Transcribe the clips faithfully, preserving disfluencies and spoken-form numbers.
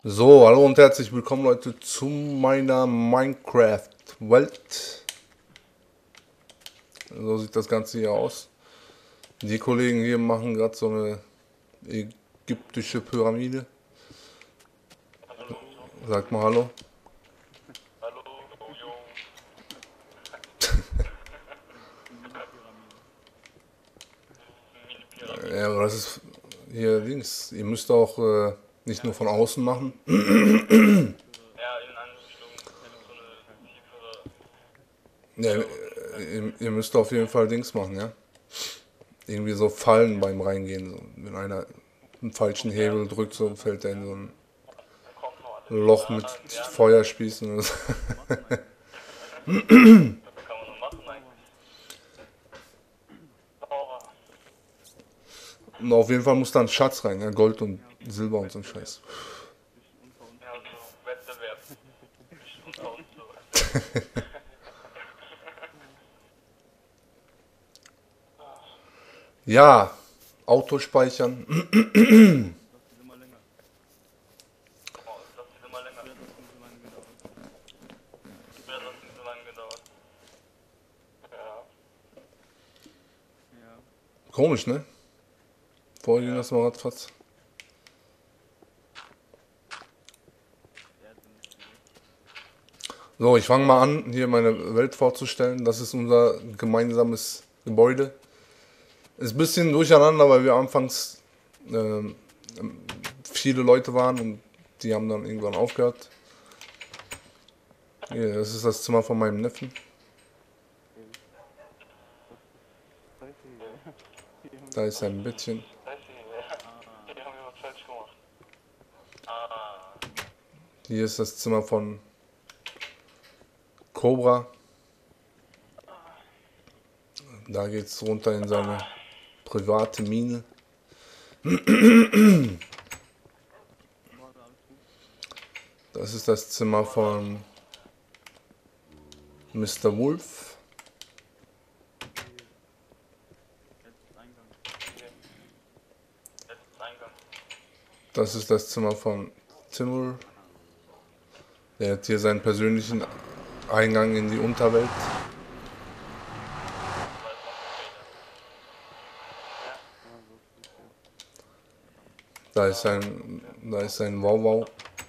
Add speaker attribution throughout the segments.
Speaker 1: So, hallo und herzlich willkommen Leute zu meiner Minecraft-Welt. So sieht das Ganze hier aus. Die Kollegen hier machen gerade so eine ägyptische Pyramide.
Speaker 2: Hallo,
Speaker 1: Sagt mal hallo.
Speaker 2: hallo, jo. Mini-Pyramide.
Speaker 1: Ja, aber das ist hier links. Ihr müsst auch äh, nicht nur von außen machen.
Speaker 2: Ja, in eine Richtung. So eine tiefere.
Speaker 1: Ja,
Speaker 2: Ja, okay.
Speaker 1: ihr, ihr müsst auf jeden Fall Dings machen, ja. Irgendwie so Fallen beim Reingehen. So. Wenn einer einen falschen
Speaker 2: Ja,
Speaker 1: Hebel drückt, so fällt er in so ein
Speaker 2: da kommt noch alles.
Speaker 1: Loch
Speaker 2: Ja,
Speaker 1: mit
Speaker 2: ja,
Speaker 1: Feuerspießen. Oder so.
Speaker 2: was kann man so machen eigentlich? Sauber.
Speaker 1: Und auf jeden Fall muss da ein Schatz rein, ja, Gold und Silber und so ein Scheiß.
Speaker 2: Ja, so Wettbewerb. Zwischen unter uns so.
Speaker 1: Ja, Auto speichern.
Speaker 2: Oh, das hat immer länger. Früher hat das nicht so lange gedauert. Ja.
Speaker 1: Komisch, ne? Vorher ging das mal ratzfatz. So, ich fange mal an, hier meine Welt vorzustellen. Das ist unser gemeinsames Gebäude. Ist ein bisschen durcheinander, weil wir anfangs ähm, viele Leute waren und die haben dann irgendwann aufgehört. Hier, das ist das Zimmer von meinem Neffen. Da ist sein Bettchen.
Speaker 2: Weiß ich nicht. Die haben wir was falsch gemacht. Ah.
Speaker 1: Hier ist das Zimmer von Cobra. Da geht's runter in seine private Mine. Das ist das Zimmer von Mister Wolf.
Speaker 2: Jetzt ist Eingang.
Speaker 1: Das ist das Zimmer von Timur. Der hat hier seinen persönlichen Eingang in die Unterwelt.
Speaker 2: Weiß noch
Speaker 1: Da ist sein, da ist sein Wow-Wow.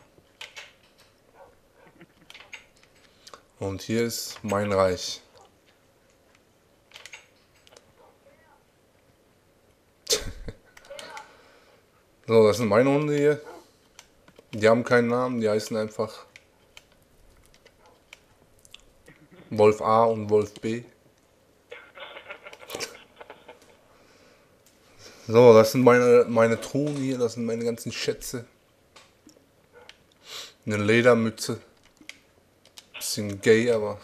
Speaker 1: Und hier ist mein Reich. So, das sind meine Hunde hier. Die haben keinen Namen, die heißen einfach Wolf A und Wolf B. So, das sind meine, meine Truhen hier, das sind meine ganzen Schätze. Eine Ledermütze. Bisschen gay, aber.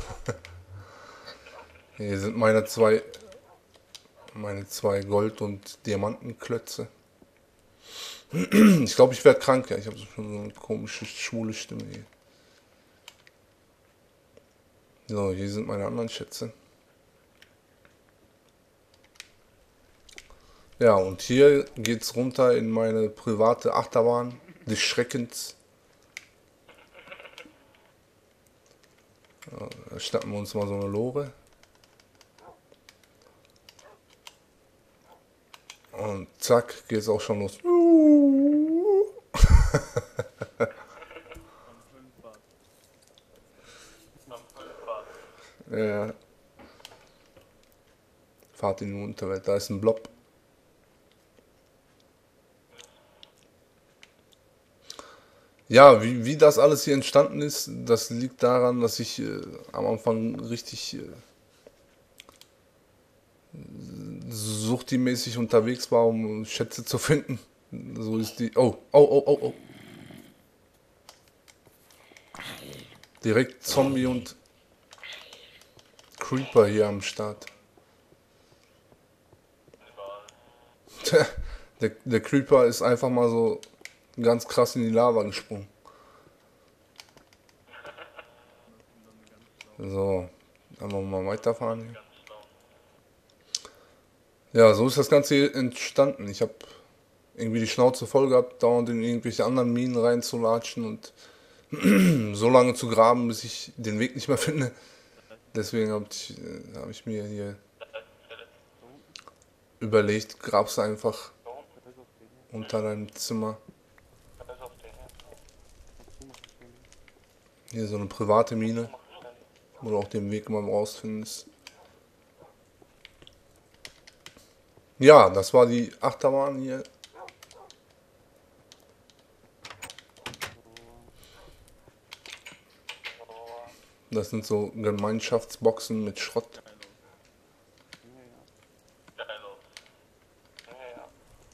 Speaker 1: Hier sind meine zwei, meine zwei Gold- und Diamantenklötze. Ich glaube, ich werde krank, ja. Ich habe schon so eine komische, schwule Stimme hier. So, hier sind meine anderen Schätze. Ja, und hier geht's runter in meine private Achterbahn des Schreckens. Ja, da schnappen wir uns mal so eine Lore. Und zack, geht's auch schon los. Ja, Fahrt in die Unterwelt, da ist ein Blob. Ja, wie, wie das alles hier entstanden ist, das liegt daran, dass ich äh, am Anfang richtig äh, suchti-mäßig unterwegs war, um Schätze zu finden. So ist die. Oh, oh, oh, oh, oh. Direkt Zombie und Creeper hier am Start. Der, der Creeper ist einfach mal so ganz krass in die Lava gesprungen. So, dann wollen wir mal weiterfahren hier.
Speaker 2: ganz schlau.
Speaker 1: Ja, so ist das Ganze hier entstanden. Ich habe irgendwie die Schnauze voll gehabt, dauernd in irgendwelche anderen Minen reinzulatschen und so lange zu graben, bis ich den Weg nicht mehr finde. Deswegen habe ich, äh, hab ich mir hier überlegt, grab's einfach
Speaker 2: Da unten.
Speaker 1: unter deinem Zimmer.
Speaker 2: Da ist auf den, ja.
Speaker 1: Hier so eine private Mine,
Speaker 2: Mach schnell.
Speaker 1: wo du auch den Weg immer rausfindest. Ja, das war die Achterbahn hier. Das sind so Gemeinschaftsboxen mit Schrott.
Speaker 2: Geil aus. Ja, ja.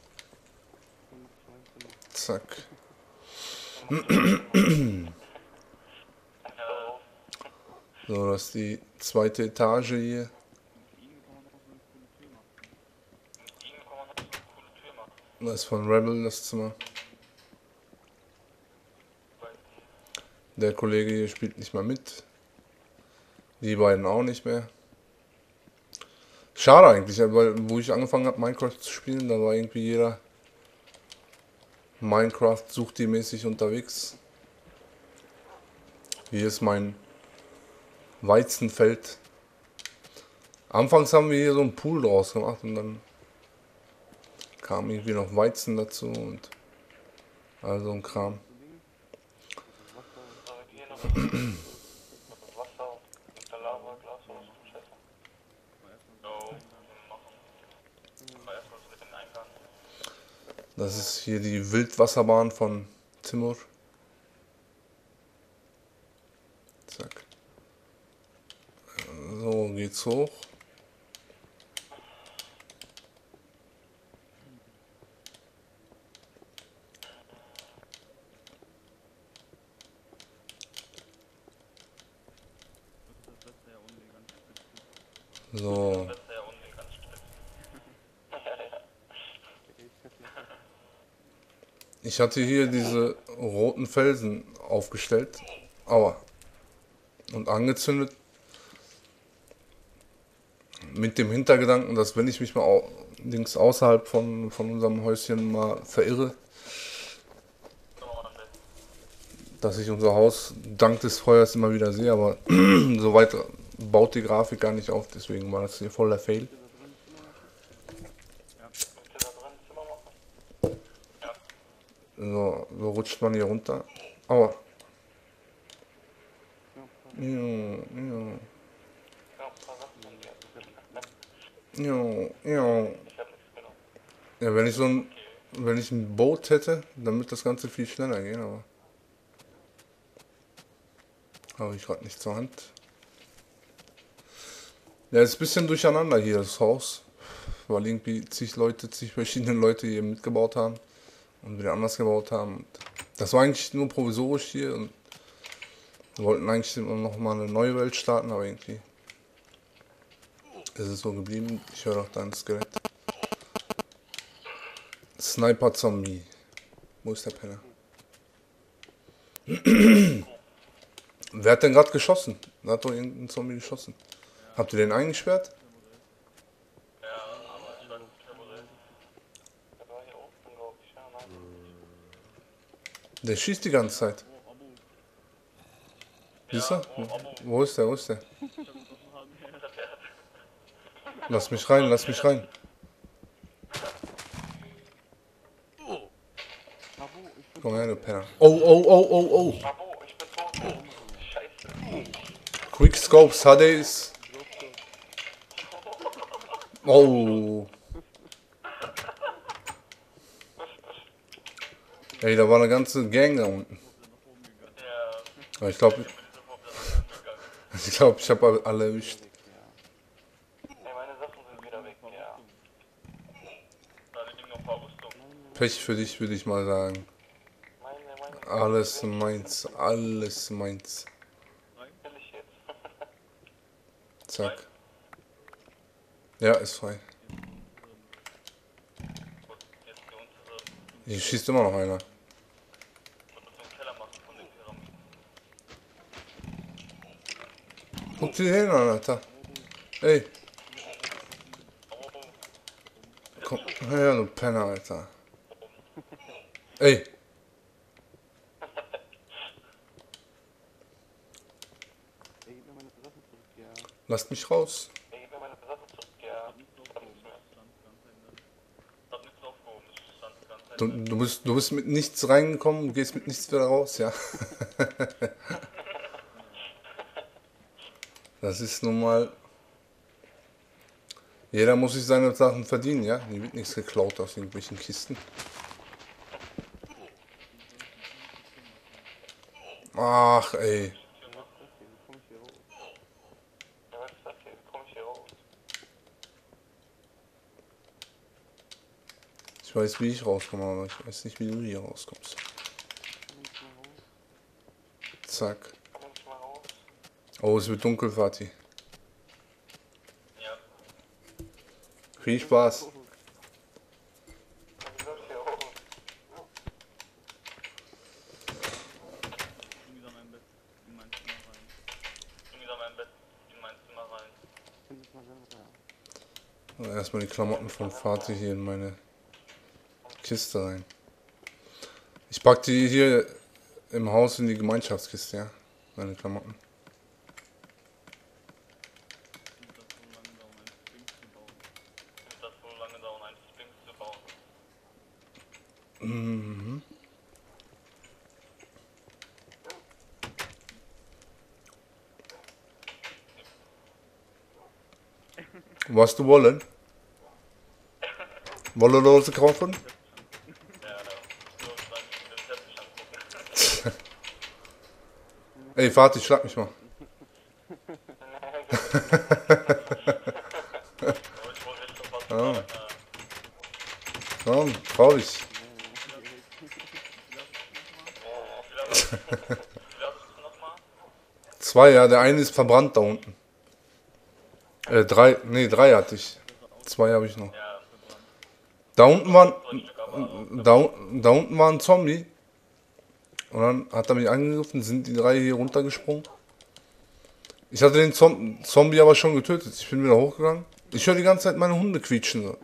Speaker 1: Zack.
Speaker 2: So.
Speaker 1: So, das ist die zweite Etage hier.
Speaker 2: Mit ihnen kann man noch so eine coole Tür machen.
Speaker 1: Das ist von Rebel das Zimmer. Der Kollege hier spielt nicht mal mit. Die beiden auch nicht mehr. Schade eigentlich, weil wo ich angefangen habe Minecraft zu spielen, da war irgendwie jeder Minecraft suchti-mäßig unterwegs. Hier ist mein Weizenfeld. Anfangs haben wir hier so einen Pool draus gemacht und dann kam irgendwie noch Weizen dazu und all so ein Kram.
Speaker 2: So, hier noch Wasser und der Lava, Glas oder so ein Scheiß. Jo, machen. Aber erstmal so den Eingang.
Speaker 1: Das ist hier die Wildwasserbahn von Timur. Zack. So geht's hoch. So.
Speaker 2: Das ist ja unten ganz strikt.
Speaker 1: Ich hatte hier diese roten Felsen aufgestellt. Aua. Und angezündet. Mit dem Hintergedanken, dass wenn ich mich mal au links außerhalb von, von unserem Häuschen mal verirre, dass ich unser Haus dank des Feuers immer wieder sehe, aber soweit baut die Grafik gar nicht auf, deswegen war das hier voller Fail.
Speaker 2: Willst du da drin Zimmer machen?
Speaker 1: So, so rutscht man hier runter. Aua. Ja, ja,
Speaker 2: Ja, ein paar Sachen von dir.
Speaker 1: ja, ja.
Speaker 2: Ich hab nichts genommen.
Speaker 1: Ja, wenn ich so ein, wenn ich ein Boot hätte, dann wird das Ganze viel schneller gehen, aber habe ich gerade nicht zur Hand. Ja, ist ein bisschen durcheinander hier das Haus, weil irgendwie zig Leute, zig verschiedene Leute hier mitgebaut haben und wieder anders gebaut haben. Das war eigentlich nur provisorisch hier und wir wollten eigentlich noch mal eine neue Welt starten, aber irgendwie ist es so geblieben. Ich höre doch dein Skelett. Sniper Zombie. Wo ist der Penner? Wer hat denn gerade geschossen? Da hat doch irgendein Zombie geschossen. Habt ihr den eingesperrt?
Speaker 2: Ja, aber ich weiß nicht, wo der ist. Der war hier unten, glaube ich. Ja, nein.
Speaker 1: Der schießt die ganze Zeit. Siehst du? Wo ist der? Wo ist der? Lass mich rein, lass mich rein. Komm her, du Penner. Oh, oh, oh, oh, oh.
Speaker 2: Abo, ich bin tot. Scheiße.
Speaker 1: Quickscopes, H Ds. Oh. Ey, da war eine ganze Gang da unten.
Speaker 2: Ja,
Speaker 1: Aber ich glaube,
Speaker 2: ich bin sofort wieder gegangen.
Speaker 1: ich glaube, ich habe alle erwischt.
Speaker 2: Ey, meine Sachen sind wieder weg, ja. Da liegen noch ein paar Rüstungen.
Speaker 1: Pech für dich, würde ich mal sagen.
Speaker 2: Meine, meine.
Speaker 1: Alles meins, alles meins.
Speaker 2: Will ich jetzt.
Speaker 1: Zack. Ja, ist frei.
Speaker 2: Gut, jetzt die untere.
Speaker 1: Hier schießt immer noch einer.
Speaker 2: Und so einen Keller machen von den Pyramiden.
Speaker 1: Guck dir den an, Alter. Ey,
Speaker 2: Oh,
Speaker 1: komm her, du Penner, Alter. Ey. Lasst mich raus.
Speaker 2: Ey, gib mir meine Sachen zurück, ja. Ich hab nichts mehr. Ich hab nichts aufgehoben, das stand ganz
Speaker 1: Du, du, bist, du bist mit nichts reingekommen, du gehst mit nichts wieder raus, ja. Das ist nun mal. Jeder muss sich seine Sachen verdienen, ja. Hier wird nichts geklaut aus irgendwelchen Kisten. Ach, ey.
Speaker 2: Ja, was ist das hier? Wie komm ich hier raus?
Speaker 1: Ich weiß, wie ich rauskomme, aber ich weiß nicht, wie du hier rauskommst. Zack.
Speaker 2: Komm ich mal raus?
Speaker 1: Oh, es wird dunkel, Fatih.
Speaker 2: Ja.
Speaker 1: Viel Spaß.
Speaker 2: Wie soll ich hier raus?
Speaker 3: Irgendwie da mein Bett in mein Zimmer rein.
Speaker 2: Irgendwie da mein Bett in mein Zimmer rein.
Speaker 1: Erstmal die Klamotten von Fatih hier in meine Kiste rein. Ich pack die hier im Haus in die Gemeinschaftskiste, ja. Meine Klamotten.
Speaker 3: Und das so lange dauern, ein Sphinx zu bauen.
Speaker 2: Ist das so lange dauern, einen Sphinx zu bauen?
Speaker 1: Mhm. Was du wollen? Wolle Lose kaufen?
Speaker 2: Ja, so dann den Teppich angucken.
Speaker 1: Ey, Fatih, schlag mich mal.
Speaker 2: Aber ich wollte echt schon was
Speaker 1: Ah.
Speaker 2: sagen.
Speaker 1: Komm, trau dich.
Speaker 2: Wie lange hast du nochmal?
Speaker 1: Zwei, ja, der eine ist verbrannt da unten. Äh, drei, nee, drei hatte ich. Zwei habe ich noch.
Speaker 2: Ja,
Speaker 1: Da unten war,
Speaker 2: so ein Stück, aber
Speaker 1: da, da unten war ein Zombie. Und dann hat er mich angegriffen, sind die drei hier runtergesprungen. Ich hatte den Zom Zombie aber schon getötet. Ich bin wieder hochgegangen. Ich höre die ganze Zeit meine Hunde quietschen. So.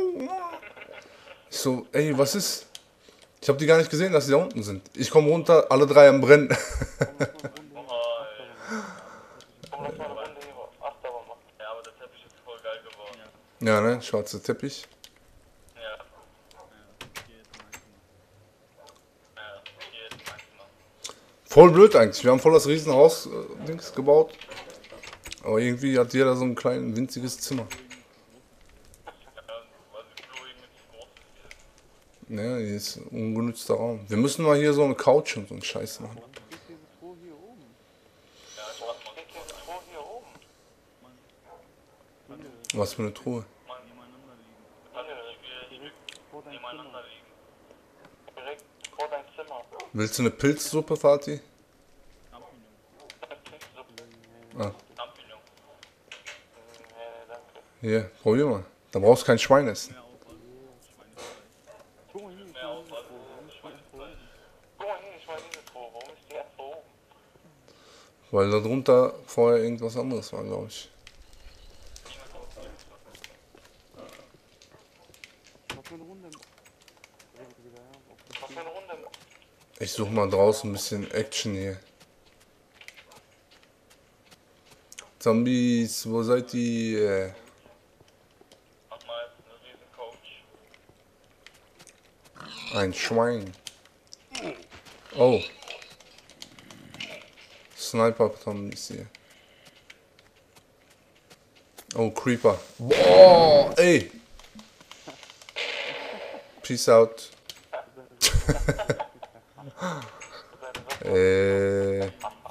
Speaker 1: Ich so, ey, was ist? Ich habe die gar nicht gesehen, dass sie da unten sind. Ich komme runter, alle drei am Brennen.
Speaker 2: Oha, ey. Komm, lass mal eine Runde hier auf Achterbahn machen. Ja, aber der Teppich ist voll geil geworden.
Speaker 1: Ja, ne? Schwarzer Teppich.
Speaker 2: Ja.
Speaker 3: Ja, hier ist mein Zimmer.
Speaker 2: Ja, hier ist mein Zimmer.
Speaker 1: Voll blöd eigentlich. Wir haben voll das Riesenhaus äh, Dings gebaut. Aber irgendwie hat jeder so ein kleines, winziges Zimmer.
Speaker 2: Ja, weil die Flur irgendwie zu groß ist.
Speaker 1: Ne, hier ist ein ungenutzter Raum. Wir müssen mal hier so eine Couch und so einen Scheiß machen.
Speaker 2: Ja, ich mach mal diese Truhe hier oben.
Speaker 1: Was für eine Truhe.
Speaker 2: Mal nebeneinander liegen. Also die wir hier nebeneinander liegen. Direkt vor dein Zimmer.
Speaker 1: Willst du eine Pilzsuppe, Fatih? Ah,
Speaker 2: Champignon. Nee, danke.
Speaker 1: hier, probier mal. Da brauchst du kein Schwein essen.
Speaker 3: Mehr Aufwand, Schweinefleisch.
Speaker 2: Mehr Aufwand als Schweinefleisch. Guck mal hier, ich meine diese Truhe. Warum ist die erst so oben?
Speaker 1: Weil da drunter vorher irgendwas anderes war, glaube ich.
Speaker 2: Was für eine Runde?
Speaker 1: Ich suche mal draußen ein bisschen Action hier. Zombies, wo seid ihr?
Speaker 2: Mach mal jetzt eine riesen Coach.
Speaker 1: Ein Schwein. Oh. Sniper-Zombies hier. Oh, Creeper. Boah, ey. Peace out. äh,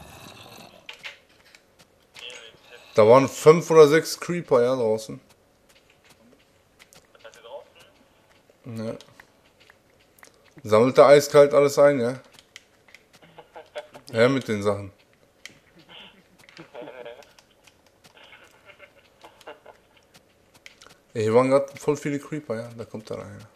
Speaker 1: da waren fünf oder sechs Creeper, ja, draußen.
Speaker 2: Seid ihr draußen?
Speaker 1: Ja. Sammelt er eiskalt alles ein, ja? Ja, mit den Sachen. Ey, hier waren gerade voll viele Creeper, ja? Da kommt da einer.